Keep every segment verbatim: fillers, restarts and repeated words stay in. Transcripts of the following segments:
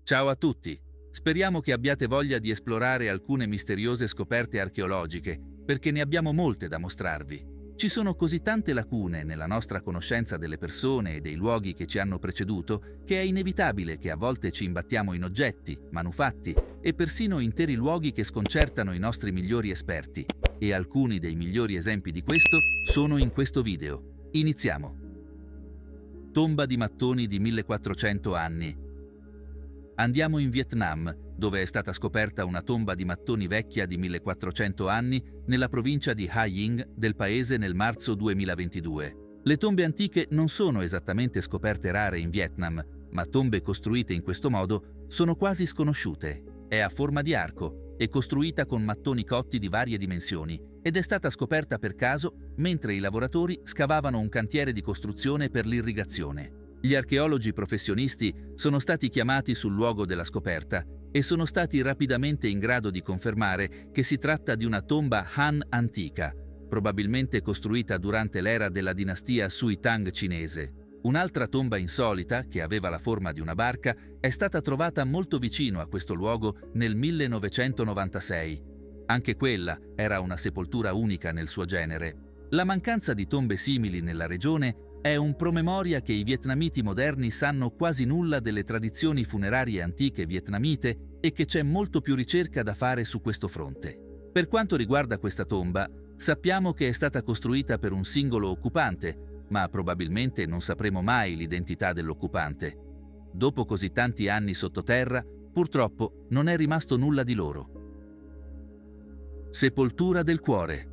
Ciao a tutti! Speriamo che abbiate voglia di esplorare alcune misteriose scoperte archeologiche, perché ne abbiamo molte da mostrarvi. Ci sono così tante lacune nella nostra conoscenza delle persone e dei luoghi che ci hanno preceduto che è inevitabile che a volte ci imbattiamo in oggetti, manufatti e persino interi luoghi che sconcertano i nostri migliori esperti. E alcuni dei migliori esempi di questo sono in questo video. Iniziamo! Tomba di mattoni di millequattrocento anni. Andiamo in Vietnam, dove è stata scoperta una tomba di mattoni vecchia di millequattrocento anni nella provincia di Ha Ying del paese nel marzo duemilaventidue. Le tombe antiche non sono esattamente scoperte rare in Vietnam, ma tombe costruite in questo modo sono quasi sconosciute. È a forma di arco e costruita con mattoni cotti di varie dimensioni ed è stata scoperta per caso mentre i lavoratori scavavano un cantiere di costruzione per l'irrigazione. Gli archeologi professionisti sono stati chiamati sul luogo della scoperta e sono stati rapidamente in grado di confermare che si tratta di una tomba Han antica, probabilmente costruita durante l'era della dinastia Sui Tang cinese. Un'altra tomba insolita, che aveva la forma di una barca, è stata trovata molto vicino a questo luogo nel millenovecentonovantasei. Anche quella era una sepoltura unica nel suo genere. La mancanza di tombe simili nella regione è un promemoria che i vietnamiti moderni sanno quasi nulla delle tradizioni funerarie antiche vietnamite e che c'è molto più ricerca da fare su questo fronte. Per quanto riguarda questa tomba, sappiamo che è stata costruita per un singolo occupante, ma probabilmente non sapremo mai l'identità dell'occupante. Dopo così tanti anni sottoterra, purtroppo non è rimasto nulla di loro. Sepoltura del cuore.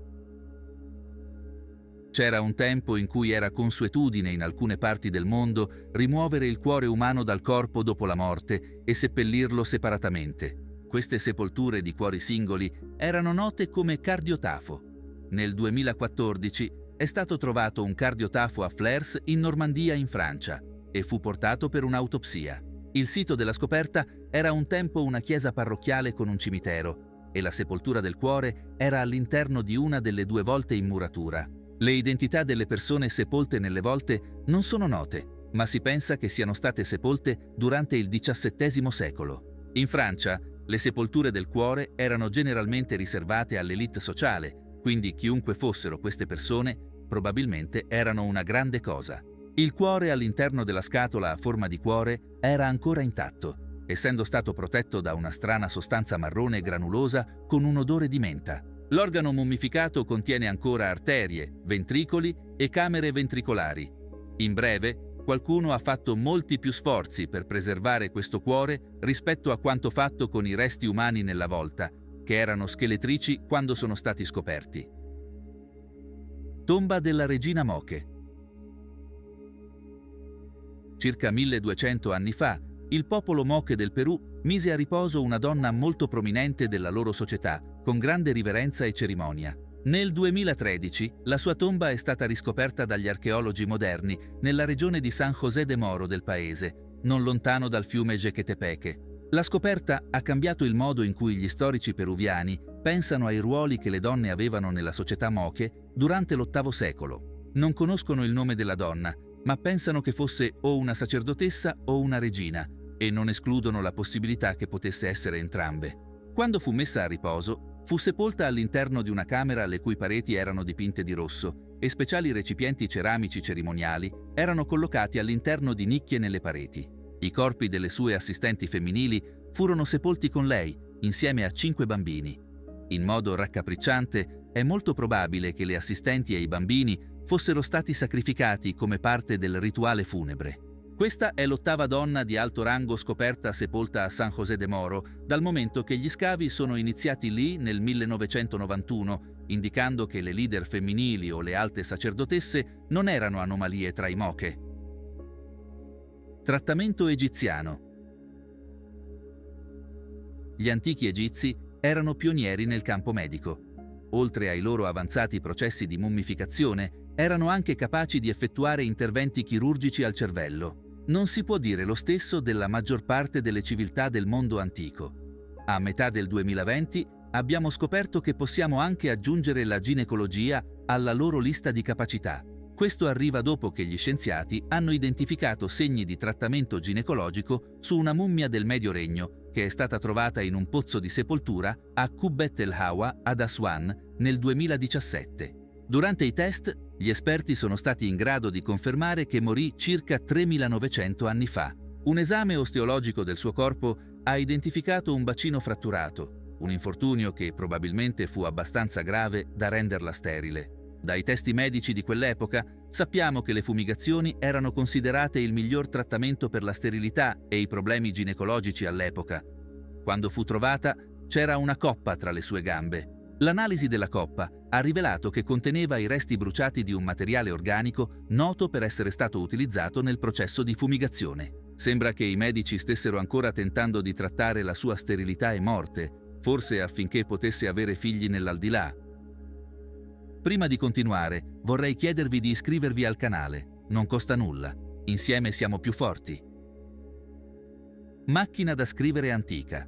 C'era un tempo in cui era consuetudine in alcune parti del mondo rimuovere il cuore umano dal corpo dopo la morte e seppellirlo separatamente. Queste sepolture di cuori singoli erano note come cardiotafo. Nel duemilaquattordici è stato trovato un cardiotafo a Flers in Normandia in Francia e fu portato per un'autopsia. Il sito della scoperta era un tempo una chiesa parrocchiale con un cimitero e la sepoltura del cuore era all'interno di una delle due volte in muratura. Le identità delle persone sepolte nelle volte non sono note, ma si pensa che siano state sepolte durante il diciassettesimo secolo. In Francia, le sepolture del cuore erano generalmente riservate all'elite sociale, quindi chiunque fossero queste persone, probabilmente erano una grande cosa. Il cuore all'interno della scatola a forma di cuore era ancora intatto, essendo stato protetto da una strana sostanza marrone granulosa con un odore di menta. L'organo mummificato contiene ancora arterie, ventricoli e camere ventricolari. In breve, qualcuno ha fatto molti più sforzi per preservare questo cuore rispetto a quanto fatto con i resti umani nella volta, che erano scheletrici quando sono stati scoperti. Tomba della regina Moche. Circa milleduecento anni fa, il popolo Moche del Perù mise a riposo una donna molto prominente della loro società, con grande riverenza e cerimonia. Nel duemilatredici la sua tomba è stata riscoperta dagli archeologi moderni nella regione di San José de Moro del paese, non lontano dal fiume Jequetepeque. La scoperta ha cambiato il modo in cui gli storici peruviani pensano ai ruoli che le donne avevano nella società Moche durante l'ottavo secolo. Non conoscono il nome della donna, ma pensano che fosse o una sacerdotessa o una regina, e non escludono la possibilità che potesse essere entrambe. Quando fu messa a riposo, fu sepolta all'interno di una camera le cui pareti erano dipinte di rosso e speciali recipienti ceramici cerimoniali erano collocati all'interno di nicchie nelle pareti. I corpi delle sue assistenti femminili furono sepolti con lei, insieme a cinque bambini. In modo raccapricciante, è molto probabile che le assistenti e i bambini fossero stati sacrificati come parte del rituale funebre. Questa è l'ottava donna di alto rango scoperta sepolta a San José de Moro, dal momento che gli scavi sono iniziati lì nel millenovecentonovantuno, indicando che le leader femminili o le alte sacerdotesse non erano anomalie tra i Moche. Trattamento egiziano. Gli antichi egizi erano pionieri nel campo medico. Oltre ai loro avanzati processi di mummificazione, erano anche capaci di effettuare interventi chirurgici al cervello. Non si può dire lo stesso della maggior parte delle civiltà del mondo antico. A metà del duemilaventi abbiamo scoperto che possiamo anche aggiungere la ginecologia alla loro lista di capacità. Questo arriva dopo che gli scienziati hanno identificato segni di trattamento ginecologico su una mummia del Medio Regno che è stata trovata in un pozzo di sepoltura a Qubbet el Hawa ad Aswan nel duemiladiciassette. Durante i test, gli esperti sono stati in grado di confermare che morì circa tremilanovecento anni fa. Un esame osteologico del suo corpo ha identificato un bacino fratturato, un infortunio che probabilmente fu abbastanza grave da renderla sterile. Dai testi medici di quell'epoca sappiamo che le fumigazioni erano considerate il miglior trattamento per la sterilità e i problemi ginecologici all'epoca. Quando fu trovata, c'era una coppa tra le sue gambe. L'analisi della coppa ha rivelato che conteneva i resti bruciati di un materiale organico noto per essere stato utilizzato nel processo di fumigazione. Sembra che i medici stessero ancora tentando di trattare la sua sterilità e morte, forse affinché potesse avere figli nell'aldilà. Prima di continuare, vorrei chiedervi di iscrivervi al canale. Non costa nulla. Insieme siamo più forti. Macchina da scrivere antica.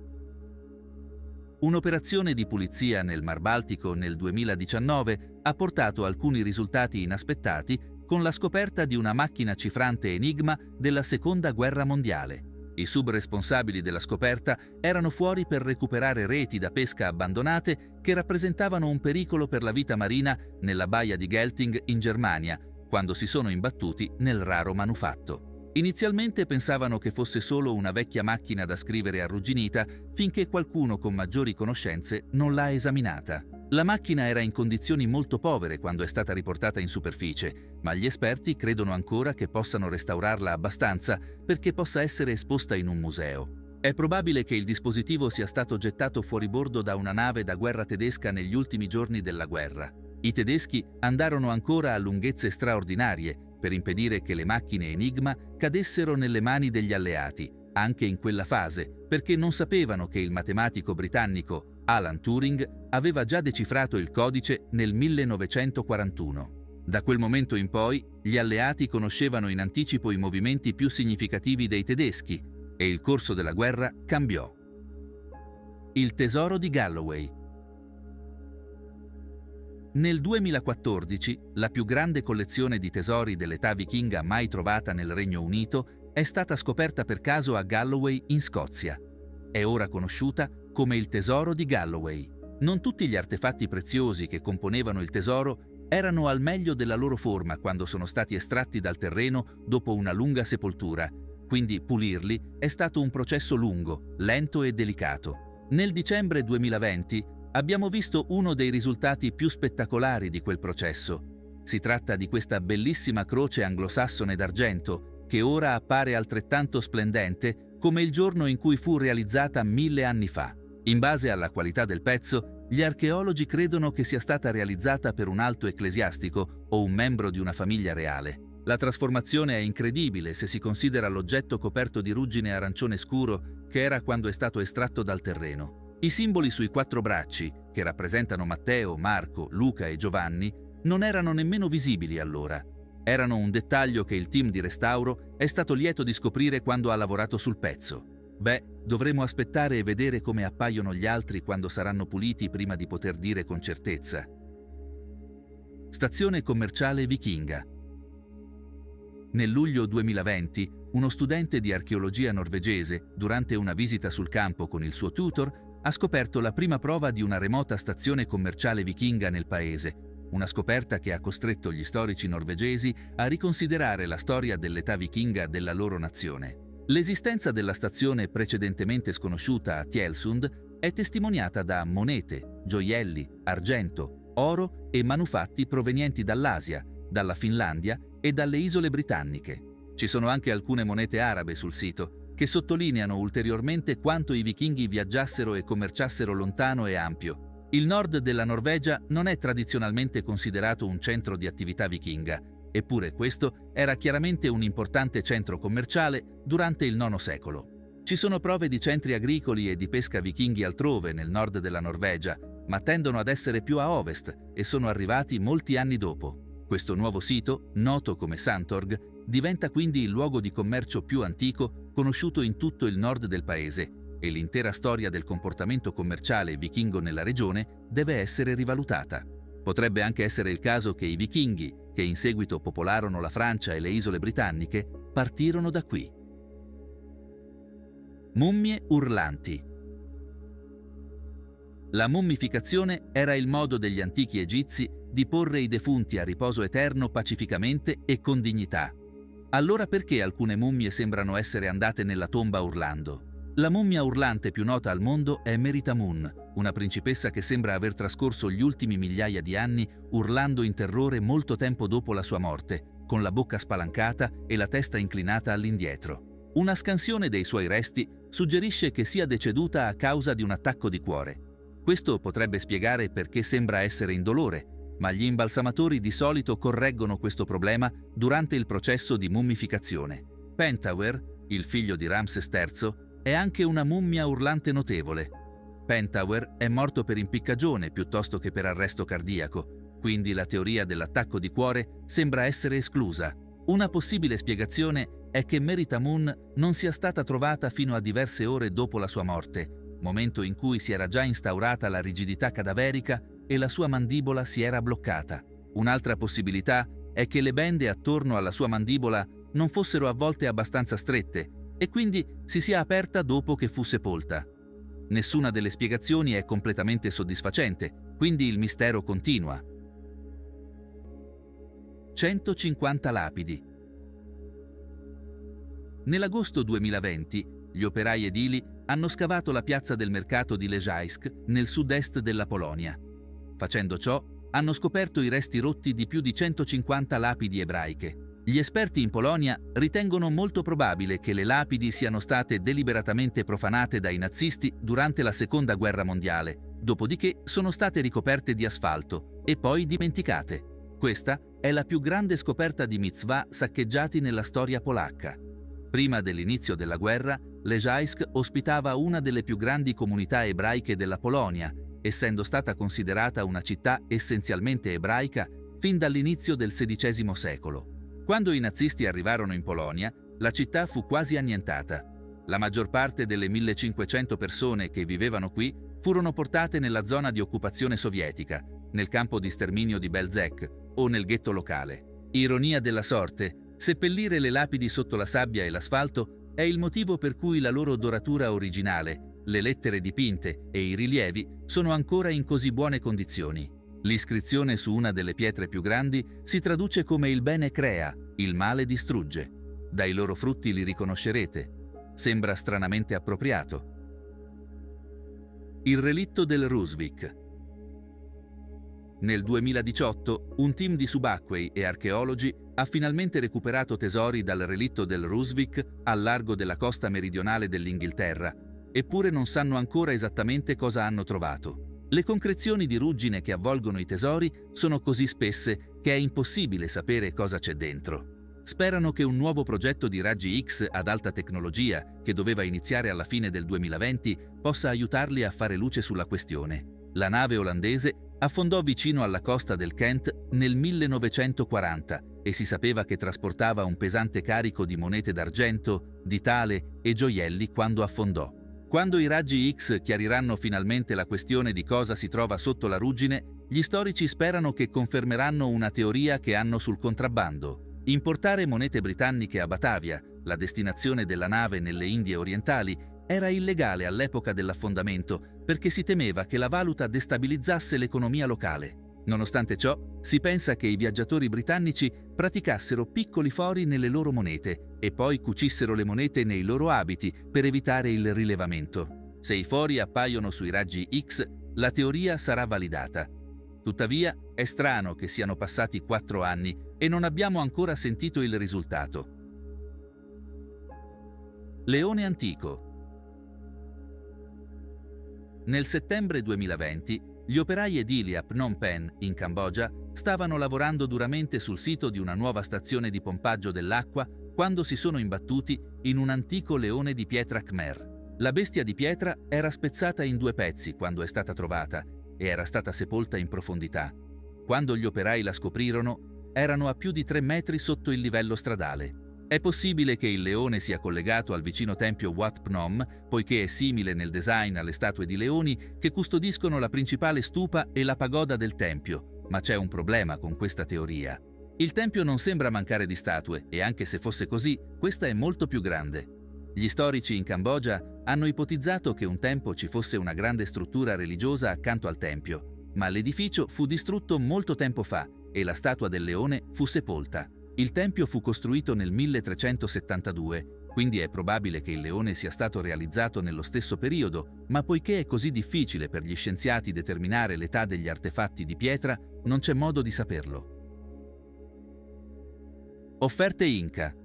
Un'operazione di pulizia nel Mar Baltico nel duemiladiciannove ha portato alcuni risultati inaspettati con la scoperta di una macchina cifrante Enigma della Seconda Guerra Mondiale. I subresponsabili della scoperta erano fuori per recuperare reti da pesca abbandonate che rappresentavano un pericolo per la vita marina nella baia di Gelting in Germania, quando si sono imbattuti nel raro manufatto. Inizialmente pensavano che fosse solo una vecchia macchina da scrivere arrugginita, finché qualcuno con maggiori conoscenze non l'ha esaminata. La macchina era in condizioni molto povere quando è stata riportata in superficie, ma gli esperti credono ancora che possano restaurarla abbastanza perché possa essere esposta in un museo. È probabile che il dispositivo sia stato gettato fuori bordo da una nave da guerra tedesca negli ultimi giorni della guerra. I tedeschi andarono ancora a lunghezze straordinarie per impedire che le macchine Enigma cadessero nelle mani degli alleati, anche in quella fase, perché non sapevano che il matematico britannico Alan Turing aveva già decifrato il codice nel millenovecentoquarantuno. Da quel momento in poi, gli alleati conoscevano in anticipo i movimenti più significativi dei tedeschi e il corso della guerra cambiò. Il tesoro di Galloway. Nel duemilaquattordici, la più grande collezione di tesori dell'età vichinga mai trovata nel Regno Unito è stata scoperta per caso a Galloway in Scozia. È ora conosciuta come il tesoro di Galloway. Non tutti gli artefatti preziosi che componevano il tesoro erano al meglio della loro forma quando sono stati estratti dal terreno dopo una lunga sepoltura, quindi pulirli è stato un processo lungo, lento e delicato. Nel dicembre duemilaventi abbiamo visto uno dei risultati più spettacolari di quel processo. Si tratta di questa bellissima croce anglosassone d'argento che ora appare altrettanto splendente come il giorno in cui fu realizzata mille anni fa. In base alla qualità del pezzo, gli archeologi credono che sia stata realizzata per un alto ecclesiastico o un membro di una famiglia reale. La trasformazione è incredibile se si considera l'oggetto coperto di ruggine arancione scuro che era quando è stato estratto dal terreno. I simboli sui quattro bracci, che rappresentano Matteo, Marco, Luca e Giovanni, non erano nemmeno visibili allora. Erano un dettaglio che il team di restauro è stato lieto di scoprire quando ha lavorato sul pezzo. Beh, dovremo aspettare e vedere come appaiono gli altri quando saranno puliti prima di poter dire con certezza. Stazione commerciale vichinga. Nel luglio duemilaventi, uno studente di archeologia norvegese, durante una visita sul campo con il suo tutor, ha scoperto la prima prova di una remota stazione commerciale vichinga nel paese, una scoperta che ha costretto gli storici norvegesi a riconsiderare la storia dell'età vichinga della loro nazione. L'esistenza della stazione precedentemente sconosciuta a Tjeldsund è testimoniata da monete, gioielli, argento, oro e manufatti provenienti dall'Asia, dalla Finlandia e dalle isole britanniche. Ci sono anche alcune monete arabe sul sito, che sottolineano ulteriormente quanto i vichinghi viaggiassero e commerciassero lontano e ampio. Il nord della Norvegia non è tradizionalmente considerato un centro di attività vichinga, eppure questo era chiaramente un importante centro commerciale durante il nono secolo. Ci sono prove di centri agricoli e di pesca vichinghi altrove nel nord della Norvegia, ma tendono ad essere più a ovest e sono arrivati molti anni dopo. Questo nuovo sito, noto come Sandtorg, diventa quindi il luogo di commercio più antico conosciuto in tutto il nord del paese e l'intera storia del comportamento commerciale vichingo nella regione deve essere rivalutata. Potrebbe anche essere il caso che i vichinghi, che in seguito popolarono la Francia e le isole britanniche, partirono da qui. Mummie urlanti. La mummificazione era il modo degli antichi egizi di porre i defunti a riposo eterno pacificamente e con dignità. Allora perché alcune mummie sembrano essere andate nella tomba urlando? La mummia urlante più nota al mondo è Meritamun, una principessa che sembra aver trascorso gli ultimi migliaia di anni urlando in terrore molto tempo dopo la sua morte, con la bocca spalancata e la testa inclinata all'indietro. Una scansione dei suoi resti suggerisce che sia deceduta a causa di un attacco di cuore. Questo potrebbe spiegare perché sembra essere indolore, ma gli imbalsamatori di solito correggono questo problema durante il processo di mummificazione. Pentawer, il figlio di Ramses terzo, è anche una mummia urlante notevole. Pentawer è morto per impiccagione piuttosto che per arresto cardiaco, quindi la teoria dell'attacco di cuore sembra essere esclusa. Una possibile spiegazione è che Meritamun non sia stata trovata fino a diverse ore dopo la sua morte, momento in cui si era già instaurata la rigidità cadaverica e la sua mandibola si era bloccata. Un'altra possibilità è che le bende attorno alla sua mandibola non fossero avvolte abbastanza strette e quindi si sia aperta dopo che fu sepolta. Nessuna delle spiegazioni è completamente soddisfacente, quindi il mistero continua. centocinquanta lapidi. Nell'agosto duemilaventi, gli operai edili hanno scavato la piazza del mercato di Lejajsk nel sud-est della Polonia. Facendo ciò, hanno scoperto i resti rotti di più di centocinquanta lapidi ebraiche. Gli esperti in Polonia ritengono molto probabile che le lapidi siano state deliberatamente profanate dai nazisti durante la Seconda Guerra Mondiale, dopodiché sono state ricoperte di asfalto e poi dimenticate. Questa è la più grande scoperta di mitzvah saccheggiati nella storia polacca. Prima dell'inizio della guerra, Lejajsk ospitava una delle più grandi comunità ebraiche della Polonia, essendo stata considerata una città essenzialmente ebraica fin dall'inizio del sedicesimo secolo. Quando i nazisti arrivarono in Polonia, la città fu quasi annientata. La maggior parte delle millecinquecento persone che vivevano qui furono portate nella zona di occupazione sovietica, nel campo di sterminio di Belzec o nel ghetto locale. Ironia della sorte, seppellire le lapidi sotto la sabbia e l'asfalto è il motivo per cui la loro doratura originale, le lettere dipinte e i rilievi sono ancora in così buone condizioni. L'iscrizione su una delle pietre più grandi si traduce come il bene crea, il male distrugge. Dai loro frutti li riconoscerete. Sembra stranamente appropriato. Il relitto del Rusvik. Nel duemiladiciotto, un team di subacquei e archeologi ha finalmente recuperato tesori dal relitto del Rusvik al largo della costa meridionale dell'Inghilterra, eppure non sanno ancora esattamente cosa hanno trovato. Le concrezioni di ruggine che avvolgono i tesori sono così spesse che è impossibile sapere cosa c'è dentro. Sperano che un nuovo progetto di raggi X ad alta tecnologia, che doveva iniziare alla fine del duemilaventi, possa aiutarli a fare luce sulla questione. La nave olandese affondò vicino alla costa del Kent nel millenovecentoquaranta e si sapeva che trasportava un pesante carico di monete d'argento, di tale e gioielli quando affondò. Quando i raggi X chiariranno finalmente la questione di cosa si trova sotto la ruggine, gli storici sperano che confermeranno una teoria che hanno sul contrabbando. Importare monete britanniche a Batavia, la destinazione della nave nelle Indie orientali, era illegale all'epoca dell'affondamento perché si temeva che la valuta destabilizzasse l'economia locale. Nonostante ciò, si pensa che i viaggiatori britannici praticassero piccoli fori nelle loro monete e poi cucissero le monete nei loro abiti per evitare il rilevamento. Se i fori appaiono sui raggi X, la teoria sarà validata. Tuttavia, è strano che siano passati quattro anni e non abbiamo ancora sentito il risultato. Leone antico. Nel settembre duemilaventi, gli operai edili a Phnom Penh, in Cambogia, stavano lavorando duramente sul sito di una nuova stazione di pompaggio dell'acqua quando si sono imbattuti in un antico leone di pietra Khmer. La bestia di pietra era spezzata in due pezzi quando è stata trovata e era stata sepolta in profondità. Quando gli operai la scoprirono, erano a più di tre metri sotto il livello stradale. È possibile che il leone sia collegato al vicino tempio Wat Phnom, poiché è simile nel design alle statue di leoni che custodiscono la principale stupa e la pagoda del tempio, Ma c'è un problema con questa teoria. Il tempio non sembra mancare di statue e anche se fosse così, questa è molto più grande. Gli storici in Cambogia hanno ipotizzato che un tempo ci fosse una grande struttura religiosa accanto al tempio, ma l'edificio fu distrutto molto tempo fa e la statua del leone fu sepolta. Il tempio fu costruito nel milletrecentosettantadue, quindi è probabile che il leone sia stato realizzato nello stesso periodo, ma poiché è così difficile per gli scienziati determinare l'età degli artefatti di pietra, non c'è modo di saperlo. Offerte Inca.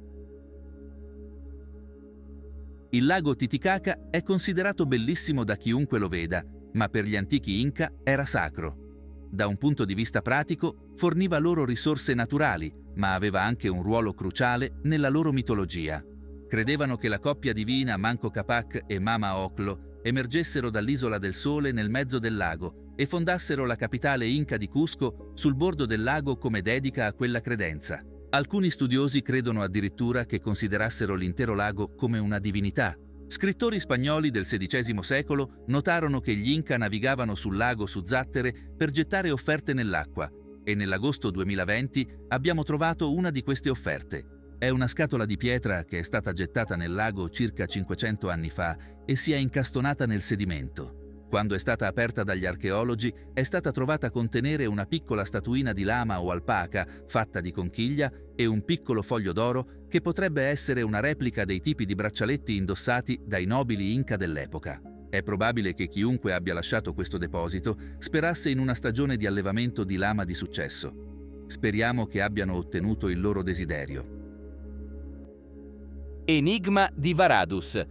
Il lago Titicaca è considerato bellissimo da chiunque lo veda, ma per gli antichi Inca era sacro. Da un punto di vista pratico, forniva loro risorse naturali, ma aveva anche un ruolo cruciale nella loro mitologia. Credevano che la coppia divina Manco Capac e Mama Oclo emergessero dall'isola del Sole nel mezzo del lago e fondassero la capitale Inca di Cusco sul bordo del lago come dedica a quella credenza. Alcuni studiosi credono addirittura che considerassero l'intero lago come una divinità. Scrittori spagnoli del sedicesimo secolo notarono che gli Inca navigavano sul lago su zattere per gettare offerte nell'acqua e nell'agosto duemilaventi abbiamo trovato una di queste offerte. È una scatola di pietra che è stata gettata nel lago circa cinquecento anni fa e si è incastonata nel sedimento. Quando è stata aperta dagli archeologi, è stata trovata contenere una piccola statuina di lama o alpaca fatta di conchiglia e un piccolo foglio d'oro che potrebbe essere una replica dei tipi di braccialetti indossati dai nobili Inca dell'epoca. È probabile che chiunque abbia lasciato questo deposito sperasse in una stagione di allevamento di lama di successo. Speriamo che abbiano ottenuto il loro desiderio. Enigma di Varadus.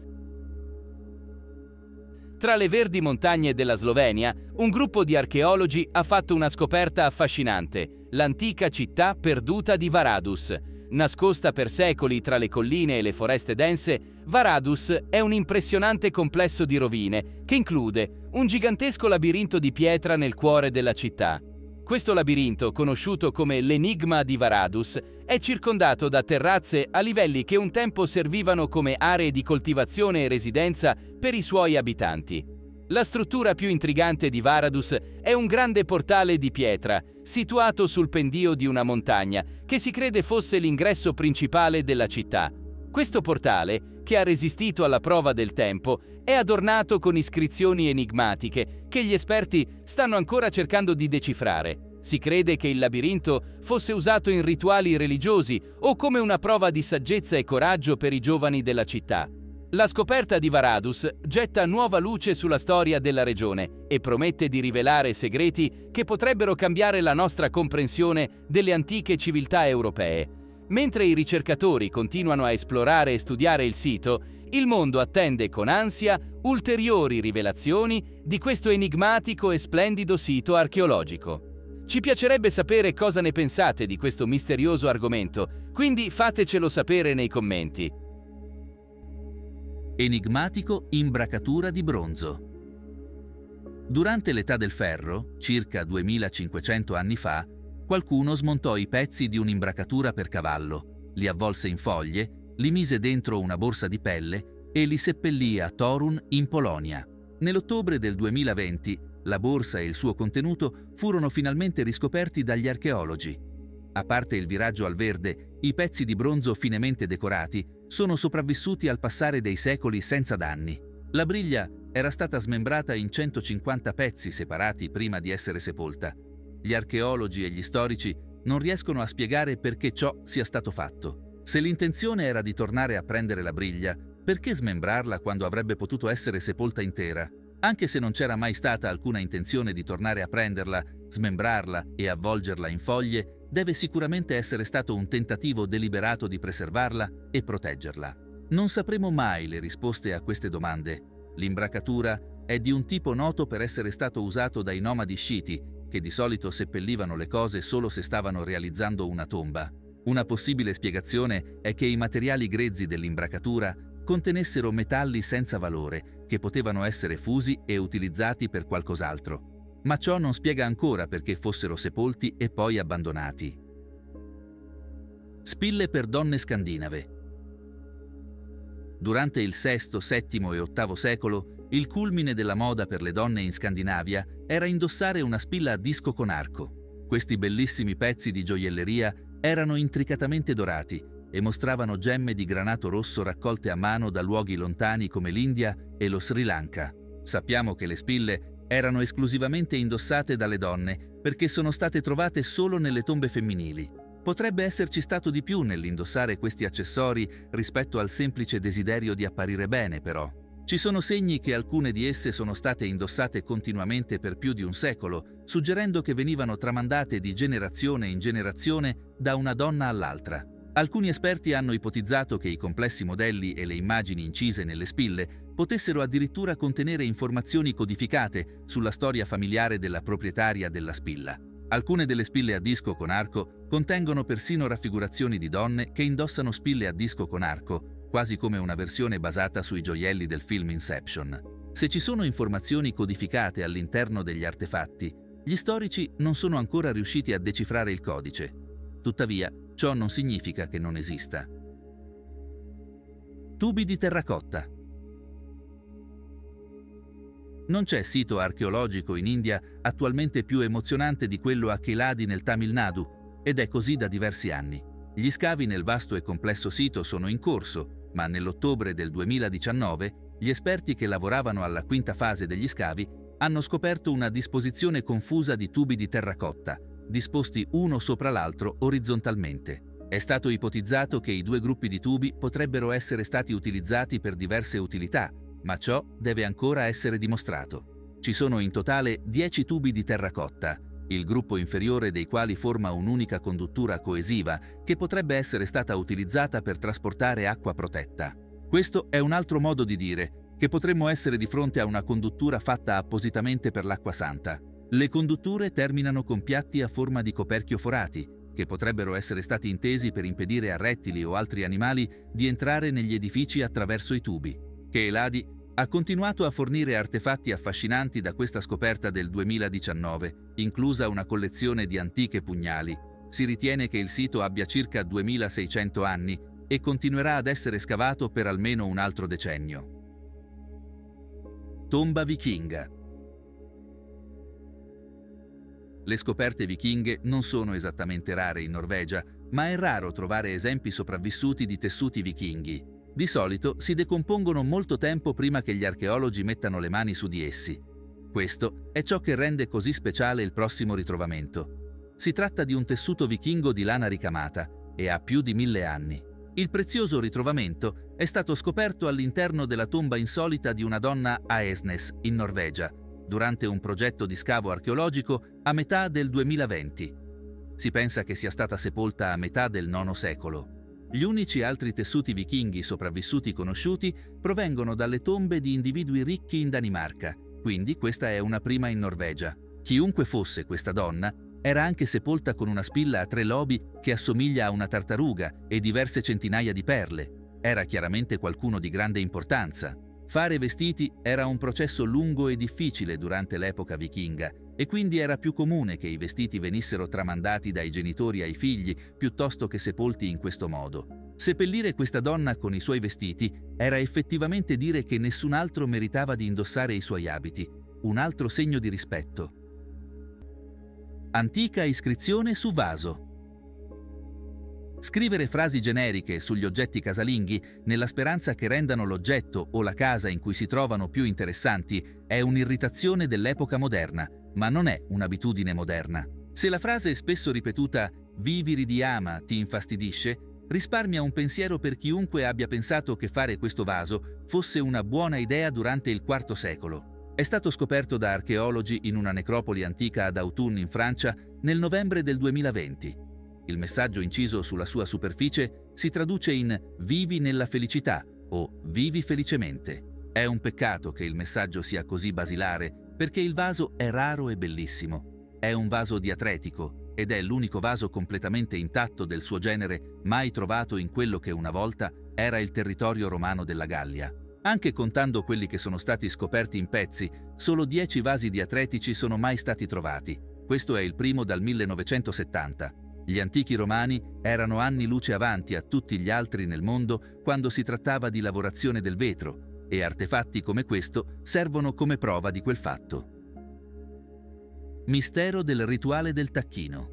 Tra le verdi montagne della Slovenia, un gruppo di archeologi ha fatto una scoperta affascinante: l'antica città perduta di Varadus. Nascosta per secoli tra le colline e le foreste dense, Varadus è un impressionante complesso di rovine che include un gigantesco labirinto di pietra nel cuore della città. Questo labirinto, conosciuto come l'Enigma di Varadus, è circondato da terrazze a livelli che un tempo servivano come aree di coltivazione e residenza per i suoi abitanti. La struttura più intrigante di Varadus è un grande portale di pietra, situato sul pendio di una montagna, che si crede fosse l'ingresso principale della città. Questo portale, che ha resistito alla prova del tempo, è adornato con iscrizioni enigmatiche che gli esperti stanno ancora cercando di decifrare. Si crede che il labirinto fosse usato in rituali religiosi o come una prova di saggezza e coraggio per i giovani della città. La scoperta di Varadus getta nuova luce sulla storia della regione e promette di rivelare segreti che potrebbero cambiare la nostra comprensione delle antiche civiltà europee. Mentre i ricercatori continuano a esplorare e studiare il sito, il mondo attende con ansia ulteriori rivelazioni di questo enigmatico e splendido sito archeologico. Ci piacerebbe sapere cosa ne pensate di questo misterioso argomento, quindi fatecelo sapere nei commenti. Enigmatico imbracatura di bronzo. Durante l'età del ferro, circa duemilacinquecento anni fa, qualcuno smontò i pezzi di un'imbracatura per cavallo, li avvolse in foglie, li mise dentro una borsa di pelle e li seppellì a Torun in Polonia. Nell'ottobre del duemilaventi, la borsa e il suo contenuto furono finalmente riscoperti dagli archeologi. A parte il viraggio al verde, i pezzi di bronzo finemente decorati sono sopravvissuti al passare dei secoli senza danni. La briglia era stata smembrata in centocinquanta pezzi separati prima di essere sepolta. Gli archeologi e gli storici non riescono a spiegare perché ciò sia stato fatto. Se l'intenzione era di tornare a prendere la briglia, perché smembrarla quando avrebbe potuto essere sepolta intera? Anche se non c'era mai stata alcuna intenzione di tornare a prenderla, smembrarla e avvolgerla in foglie, deve sicuramente essere stato un tentativo deliberato di preservarla e proteggerla. Non sapremo mai le risposte a queste domande. L'imbracatura è di un tipo noto per essere stato usato dai nomadi sciiti, che di solito seppellivano le cose solo se stavano realizzando una tomba. Una possibile spiegazione è che i materiali grezzi dell'imbracatura contenessero metalli senza valore, che potevano essere fusi e utilizzati per qualcos'altro. Ma ciò non spiega ancora perché fossero sepolti e poi abbandonati. Spille per donne scandinave. Durante il sesto, settimo e ottavo secolo, il culmine della moda per le donne in Scandinavia era indossare una spilla a disco con arco. Questi bellissimi pezzi di gioielleria erano intricatamente dorati e mostravano gemme di granato rosso raccolte a mano da luoghi lontani come l'India e lo Sri Lanka. Sappiamo che le spille erano esclusivamente indossate dalle donne perché sono state trovate solo nelle tombe femminili. Potrebbe esserci stato di più nell'indossare questi accessori rispetto al semplice desiderio di apparire bene, però. Ci sono segni che alcune di esse sono state indossate continuamente per più di un secolo, suggerendo che venivano tramandate di generazione in generazione da una donna all'altra. Alcuni esperti hanno ipotizzato che i complessi modelli e le immagini incise nelle spille potessero addirittura contenere informazioni codificate sulla storia familiare della proprietaria della spilla. Alcune delle spille a disco con arco contengono persino raffigurazioni di donne che indossano spille a disco con arco, quasi come una versione basata sui gioielli del film Inception. Se ci sono informazioni codificate all'interno degli artefatti, gli storici non sono ancora riusciti a decifrare il codice. Tuttavia, ciò non significa che non esista. Tubi di terracotta. Non c'è sito archeologico in India attualmente più emozionante di quello a Keladi nel Tamil Nadu, ed è così da diversi anni. Gli scavi nel vasto e complesso sito sono in corso, ma nell'ottobre del duemiladiciannove gli esperti che lavoravano alla quinta fase degli scavi hanno scoperto una disposizione confusa di tubi di terracotta, disposti uno sopra l'altro orizzontalmente. È stato ipotizzato che i due gruppi di tubi potrebbero essere stati utilizzati per diverse utilità, ma ciò deve ancora essere dimostrato. Ci sono in totale dieci tubi di terracotta, il gruppo inferiore dei quali forma un'unica conduttura coesiva che potrebbe essere stata utilizzata per trasportare acqua protetta. Questo è un altro modo di dire che potremmo essere di fronte a una conduttura fatta appositamente per l'acqua santa. Le condutture terminano con piatti a forma di coperchio forati, che potrebbero essere stati intesi per impedire a rettili o altri animali di entrare negli edifici attraverso i tubi. Keladi ha continuato a fornire artefatti affascinanti da questa scoperta del duemiladiciannove, inclusa una collezione di antiche pugnali. Si ritiene che il sito abbia circa duemilaseicento anni e continuerà ad essere scavato per almeno un altro decennio. Tomba vichinga. Le scoperte vichinghe non sono esattamente rare in Norvegia, ma è raro trovare esempi sopravvissuti di tessuti vichinghi. Di solito si decompongono molto tempo prima che gli archeologi mettano le mani su di essi. Questo è ciò che rende così speciale il prossimo ritrovamento. Si tratta di un tessuto vichingo di lana ricamata e ha più di mille anni. Il prezioso ritrovamento è stato scoperto all'interno della tomba insolita di una donna a Esnes, in Norvegia, durante un progetto di scavo archeologico a metà del duemilaventi. Si pensa che sia stata sepolta a metà del nono secolo. Gli unici altri tessuti vichinghi sopravvissuti conosciuti provengono dalle tombe di individui ricchi in Danimarca, quindi questa è una prima in Norvegia. Chiunque fosse questa donna, era anche sepolta con una spilla a tre lobi che assomiglia a una tartaruga e diverse centinaia di perle. Era chiaramente qualcuno di grande importanza. Fare vestiti era un processo lungo e difficile durante l'epoca vichinga, e quindi era più comune che i vestiti venissero tramandati dai genitori ai figli piuttosto che sepolti in questo modo. Seppellire questa donna con i suoi vestiti era effettivamente dire che nessun altro meritava di indossare i suoi abiti, un altro segno di rispetto. Antica iscrizione su vaso. Scrivere frasi generiche sugli oggetti casalinghi nella speranza che rendano l'oggetto o la casa in cui si trovano più interessanti è un'irritazione dell'epoca moderna, ma non è un'abitudine moderna. Se la frase spesso ripetuta "vivi ridiama" ti infastidisce, risparmia un pensiero per chiunque abbia pensato che fare questo vaso fosse una buona idea durante il quarto secolo. È stato scoperto da archeologi in una necropoli antica ad Autun in Francia nel novembre del duemilaventi. Il messaggio inciso sulla sua superficie si traduce in "vivi nella felicità" o "vivi felicemente". È un peccato che il messaggio sia così basilare, perché il vaso è raro e bellissimo. È un vaso diatretico ed è l'unico vaso completamente intatto del suo genere mai trovato in quello che una volta era il territorio romano della Gallia. Anche contando quelli che sono stati scoperti in pezzi, solo dieci vasi diatretici sono mai stati trovati. Questo è il primo dal millenovecentosettanta. Gli antichi romani erano anni luce avanti a tutti gli altri nel mondo quando si trattava di lavorazione del vetro, e artefatti come questo servono come prova di quel fatto. Mistero del rituale del tacchino.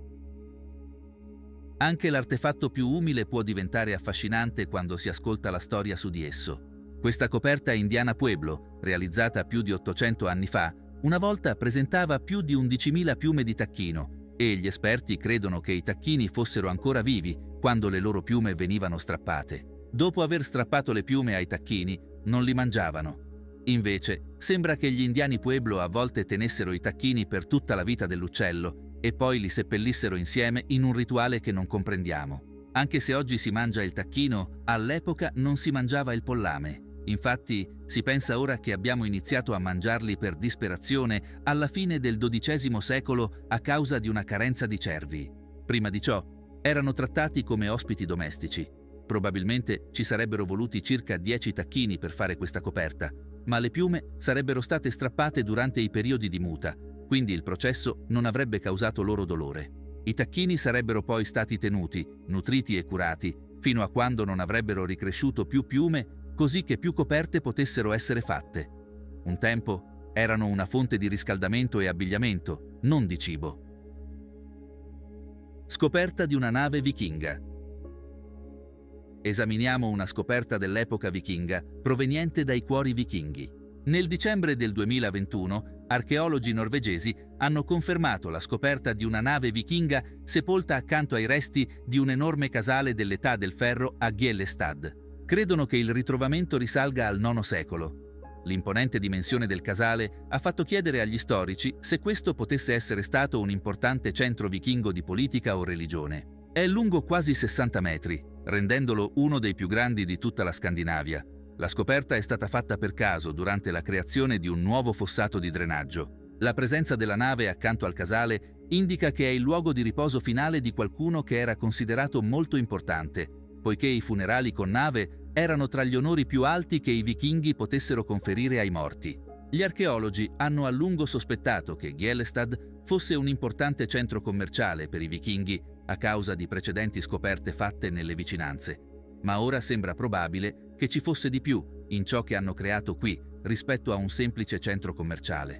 Anche l'artefatto più umile può diventare affascinante quando si ascolta la storia su di esso. Questa coperta indiana Pueblo, realizzata più di ottocento anni fa, una volta presentava più di undicimila piume di tacchino e gli esperti credono che i tacchini fossero ancora vivi quando le loro piume venivano strappate. Dopo aver strappato le piume ai tacchini, non li mangiavano. Invece, sembra che gli indiani Pueblo a volte tenessero i tacchini per tutta la vita dell'uccello e poi li seppellissero insieme in un rituale che non comprendiamo. Anche se oggi si mangia il tacchino, all'epoca non si mangiava il pollame. Infatti, si pensa ora che abbiamo iniziato a mangiarli per disperazione alla fine del dodicesimo secolo a causa di una carenza di cervi. Prima di ciò, erano trattati come ospiti domestici. Probabilmente ci sarebbero voluti circa dieci tacchini per fare questa coperta, ma le piume sarebbero state strappate durante i periodi di muta, quindi il processo non avrebbe causato loro dolore. I tacchini sarebbero poi stati tenuti, nutriti e curati, fino a quando non avrebbero ricresciuto più piume, così che più coperte potessero essere fatte. Un tempo erano una fonte di riscaldamento e abbigliamento, non di cibo. Scoperta di una nave vichinga. Esaminiamo una scoperta dell'epoca vichinga proveniente dai cuori vichinghi. Nel dicembre del duemilaventuno, archeologi norvegesi hanno confermato la scoperta di una nave vichinga sepolta accanto ai resti di un enorme casale dell'età del ferro a Gjellestad. Credono che il ritrovamento risalga al nono secolo. L'imponente dimensione del casale ha fatto chiedere agli storici se questo potesse essere stato un importante centro vichingo di politica o religione. È lungo quasi sessanta metri, rendendolo uno dei più grandi di tutta la Scandinavia. La scoperta è stata fatta per caso durante la creazione di un nuovo fossato di drenaggio. La presenza della nave accanto al casale indica che è il luogo di riposo finale di qualcuno che era considerato molto importante, poiché i funerali con nave erano tra gli onori più alti che i vichinghi potessero conferire ai morti. Gli archeologi hanno a lungo sospettato che Gjellestad fosse un importante centro commerciale per i vichinghi a causa di precedenti scoperte fatte nelle vicinanze, ma ora sembra probabile che ci fosse di più in ciò che hanno creato qui rispetto a un semplice centro commerciale.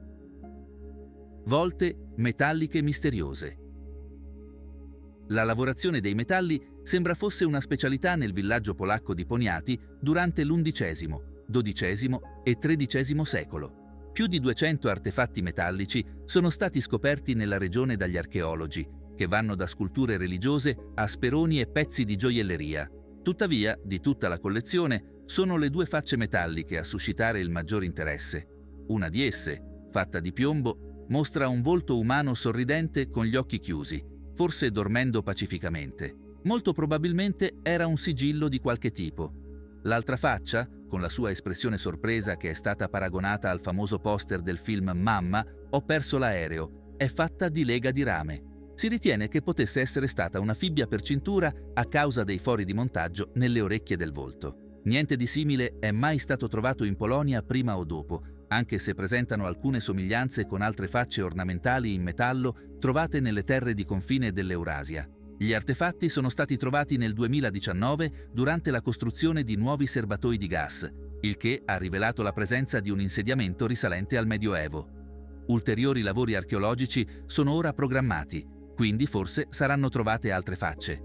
Volte metalliche misteriose. La lavorazione dei metalli sembra fosse una specialità nel villaggio polacco di Poniati durante l'undicesimo, dodicesimo e tredicesimo secolo. Più di duecento artefatti metallici sono stati scoperti nella regione dagli archeologi, che vanno da sculture religiose a speroni e pezzi di gioielleria. Tuttavia, di tutta la collezione, sono le due facce metalliche a suscitare il maggior interesse. Una di esse, fatta di piombo, mostra un volto umano sorridente con gli occhi chiusi, forse dormendo pacificamente. Molto probabilmente era un sigillo di qualche tipo. L'altra faccia, con la sua espressione sorpresa che è stata paragonata al famoso poster del film Mamma, Ho perso l'aereo, è fatta di lega di rame. Si ritiene che potesse essere stata una fibbia per cintura a causa dei fori di montaggio nelle orecchie del volto. Niente di simile è mai stato trovato in Polonia prima o dopo, anche se presentano alcune somiglianze con altre facce ornamentali in metallo trovate nelle terre di confine dell'Eurasia. Gli artefatti sono stati trovati nel duemiladiciannove durante la costruzione di nuovi serbatoi di gas, il che ha rivelato la presenza di un insediamento risalente al Medioevo. Ulteriori lavori archeologici sono ora programmati, quindi forse saranno trovate altre facce.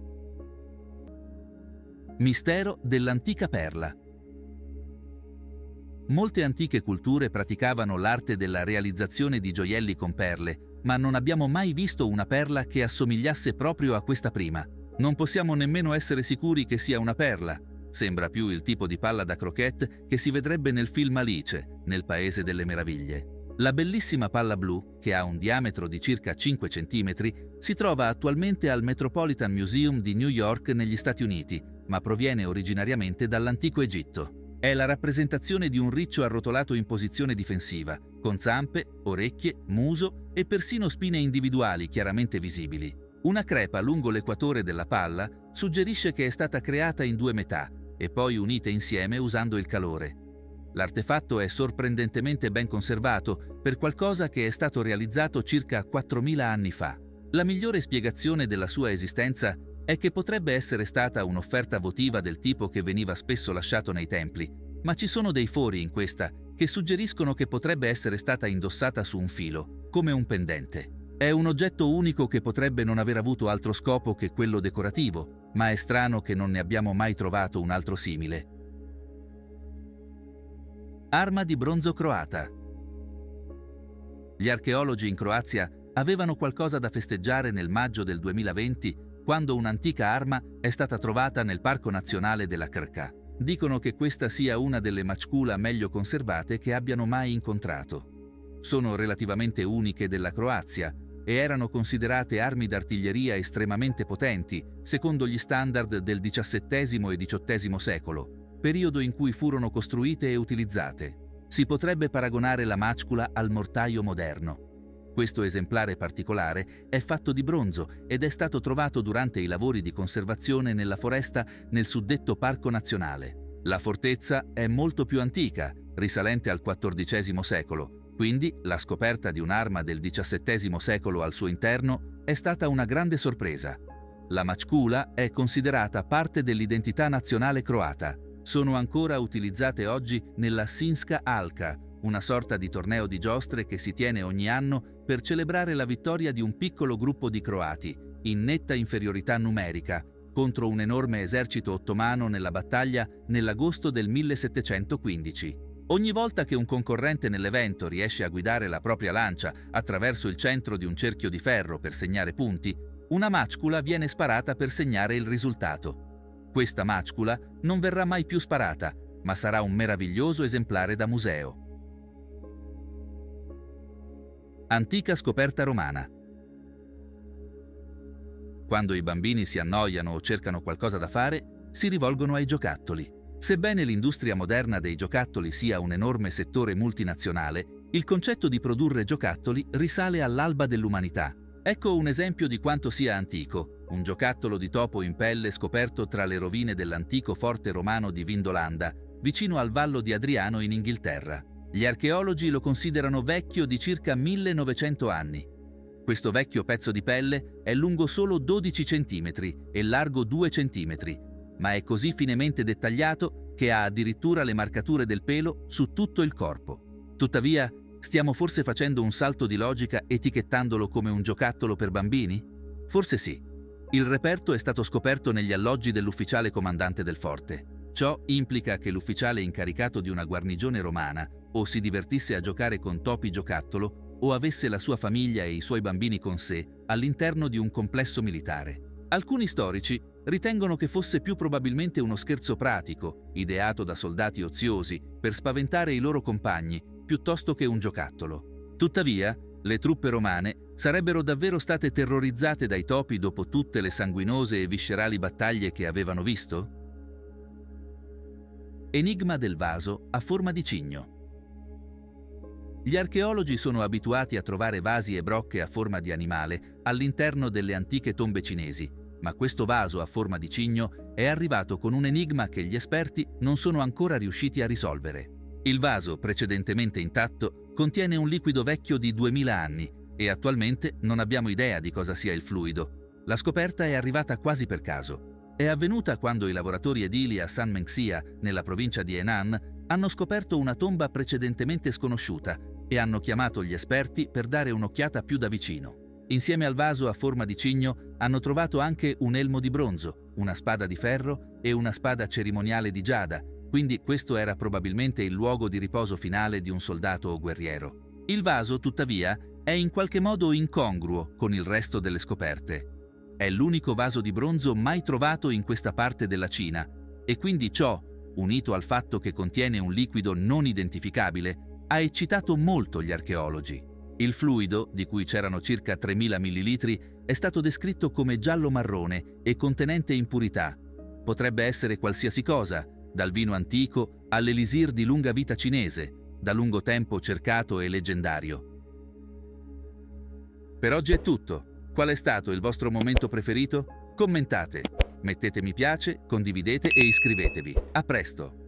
Mistero dell'antica perla. Molte antiche culture praticavano l'arte della realizzazione di gioielli con perle, ma non abbiamo mai visto una perla che assomigliasse proprio a questa prima. Non possiamo nemmeno essere sicuri che sia una perla. Sembra più il tipo di palla da croquette che si vedrebbe nel film Alice, nel Paese delle Meraviglie. La bellissima palla blu, che ha un diametro di circa cinque centimetri, si trova attualmente al Metropolitan Museum di New York negli Stati Uniti, ma proviene originariamente dall'antico Egitto. È la rappresentazione di un riccio arrotolato in posizione difensiva, con zampe, orecchie, muso e persino spine individuali chiaramente visibili. Una crepa lungo l'equatore della palla suggerisce che è stata creata in due metà e poi unite insieme usando il calore. L'artefatto è sorprendentemente ben conservato per qualcosa che è stato realizzato circa quattromila anni fa. La migliore spiegazione della sua esistenza è che potrebbe essere stata un'offerta votiva del tipo che veniva spesso lasciato nei templi, ma ci sono dei fori in questa che suggeriscono che potrebbe essere stata indossata su un filo, come un pendente. È un oggetto unico che potrebbe non aver avuto altro scopo che quello decorativo, ma è strano che non ne abbiamo mai trovato un altro simile. Arma di bronzo croata. Gli archeologi in Croazia avevano qualcosa da festeggiare nel maggio del duemilaventi, quando un'antica arma è stata trovata nel Parco Nazionale della Krka. Dicono che questa sia una delle mačkula meglio conservate che abbiano mai incontrato. Sono relativamente uniche della Croazia e erano considerate armi d'artiglieria estremamente potenti, secondo gli standard del diciassettesimo e diciottesimo secolo, periodo in cui furono costruite e utilizzate. Si potrebbe paragonare la mačkula al mortaio moderno. Questo esemplare particolare è fatto di bronzo ed è stato trovato durante i lavori di conservazione nella foresta nel suddetto Parco Nazionale. La fortezza è molto più antica, risalente al quattordicesimo secolo, quindi la scoperta di un'arma del diciassettesimo secolo al suo interno è stata una grande sorpresa. La mačkula è considerata parte dell'identità nazionale croata. Sono ancora utilizzate oggi nella Sinjska Alka, una sorta di torneo di giostre che si tiene ogni anno per celebrare la vittoria di un piccolo gruppo di croati, in netta inferiorità numerica, contro un enorme esercito ottomano nella battaglia nell'agosto del millesettecentoquindici. Ogni volta che un concorrente nell'evento riesce a guidare la propria lancia attraverso il centro di un cerchio di ferro per segnare punti, una mačkula viene sparata per segnare il risultato. Questa mačkula non verrà mai più sparata, ma sarà un meraviglioso esemplare da museo. Antica scoperta romana. Quando i bambini si annoiano o cercano qualcosa da fare, si rivolgono ai giocattoli. Sebbene l'industria moderna dei giocattoli sia un enorme settore multinazionale, il concetto di produrre giocattoli risale all'alba dell'umanità. Ecco un esempio di quanto sia antico: un giocattolo di topo in pelle scoperto tra le rovine dell'antico forte romano di Vindolanda, vicino al Vallo di Adriano in Inghilterra. Gli archeologi lo considerano vecchio di circa millenovecento anni. Questo vecchio pezzo di pelle è lungo solo dodici centimetri e largo due centimetri, ma è così finemente dettagliato che ha addirittura le marcature del pelo su tutto il corpo. Tuttavia, stiamo forse facendo un salto di logica etichettandolo come un giocattolo per bambini? Forse sì. Il reperto è stato scoperto negli alloggi dell'ufficiale comandante del forte. Ciò implica che l'ufficiale incaricato di una guarnigione romana o si divertisse a giocare con topi giocattolo o avesse la sua famiglia e i suoi bambini con sé all'interno di un complesso militare. Alcuni storici ritengono che fosse più probabilmente uno scherzo pratico, ideato da soldati oziosi per spaventare i loro compagni, piuttosto che un giocattolo. Tuttavia, le truppe romane sarebbero davvero state terrorizzate dai topi dopo tutte le sanguinose e viscerali battaglie che avevano visto? Enigma del vaso a forma di cigno. Gli archeologi sono abituati a trovare vasi e brocche a forma di animale all'interno delle antiche tombe cinesi, ma questo vaso a forma di cigno è arrivato con un enigma che gli esperti non sono ancora riusciti a risolvere. Il vaso, precedentemente intatto, contiene un liquido vecchio di duemila anni e attualmente non abbiamo idea di cosa sia il fluido. La scoperta è arrivata quasi per caso. È avvenuta quando i lavoratori edili a Sanmenxia, nella provincia di Henan, hanno scoperto una tomba precedentemente sconosciuta e hanno chiamato gli esperti per dare un'occhiata più da vicino. Insieme al vaso a forma di cigno hanno trovato anche un elmo di bronzo, una spada di ferro e una spada cerimoniale di giada, quindi questo era probabilmente il luogo di riposo finale di un soldato o guerriero. Il vaso, tuttavia, è in qualche modo incongruo con il resto delle scoperte. È l'unico vaso di bronzo mai trovato in questa parte della Cina e quindi ciò, unito al fatto che contiene un liquido non identificabile, ha eccitato molto gli archeologi. Il fluido, di cui c'erano circa tremila millilitri, è stato descritto come giallo-marrone e contenente impurità. Potrebbe essere qualsiasi cosa, dal vino antico all'elisir di lunga vita cinese, da lungo tempo cercato e leggendario. Per oggi è tutto. Qual è stato il vostro momento preferito? Commentate, mettete mi piace, condividete e iscrivetevi. A presto!